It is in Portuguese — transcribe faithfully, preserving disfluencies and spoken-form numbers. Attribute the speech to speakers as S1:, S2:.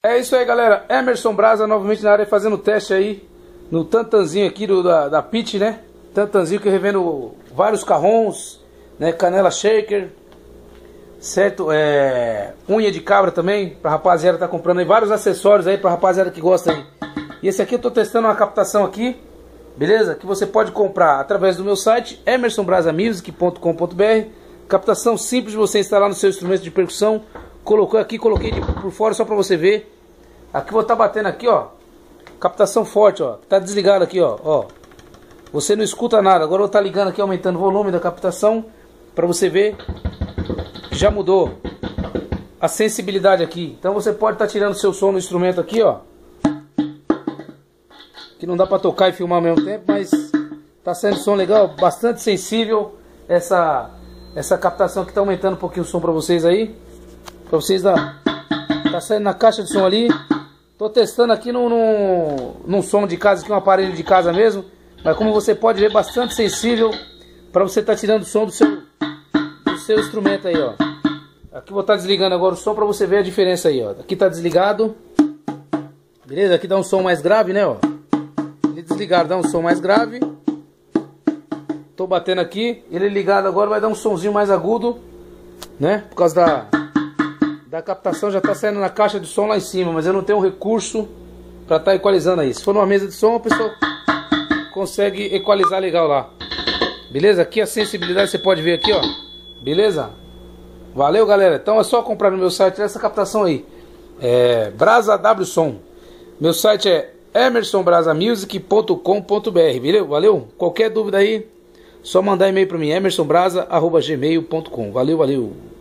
S1: É isso aí, galera. Emerson Brasa novamente na área fazendo o teste aí no tantanzinho aqui do, da, da Pit, né? Tantanzinho que eu revendo vários carrons, né? Canela shaker, certo? É, unha de cabra também, pra rapaziada tá comprando aí. Vários acessórios aí pra rapaziada que gosta aí. E esse aqui eu tô testando uma captação aqui, beleza? Que você pode comprar através do meu site, emerson brasa music ponto com ponto br. Captação simples de você instalar no seu instrumento de percussão. Colocou aqui, coloquei de, por fora só pra você ver. Aqui vou estar tá batendo aqui, ó. Captação forte, ó. Tá desligado aqui, ó. ó. Você não escuta nada. Agora eu vou estar tá ligando aqui, aumentando o volume da captação, pra você ver que já mudou a sensibilidade aqui. Então você pode estar tá tirando seu som no instrumento aqui, ó. Que não dá pra tocar e filmar ao mesmo tempo, mas tá saindo som legal, bastante sensível. Essa, essa captação que tá aumentando um pouquinho o som pra vocês aí. Pra vocês dar... Tá saindo na caixa de som ali. Tô testando aqui num, num, num som de casa, aqui um aparelho de casa mesmo. Mas como você pode ver, bastante sensível para você estar tá tirando o som do seu, do seu instrumento aí, ó. Aqui vou estar tá desligando agora o som para você ver a diferença aí, ó. Aqui tá desligado. Beleza? Aqui dá um som mais grave, né, ó. Ele desligado dá um som mais grave. Tô batendo aqui. Ele ligado agora vai dar um sonzinho mais agudo, né? Por causa da... da captação já está saindo na caixa de som lá em cima, mas eu não tenho um recurso para estar tá equalizando aí. Se for numa mesa de som, a pessoa consegue equalizar legal lá. Beleza? Aqui a sensibilidade você pode ver aqui, ó. Beleza? Valeu, galera. Então é só comprar no meu site essa captação aí. É Brasa W Som. Meu site é emerson brasa music ponto com ponto br. Valeu? Valeu? Qualquer dúvida aí, só mandar e-mail para mim, emerson brasa arroba gmail ponto com. Valeu, valeu.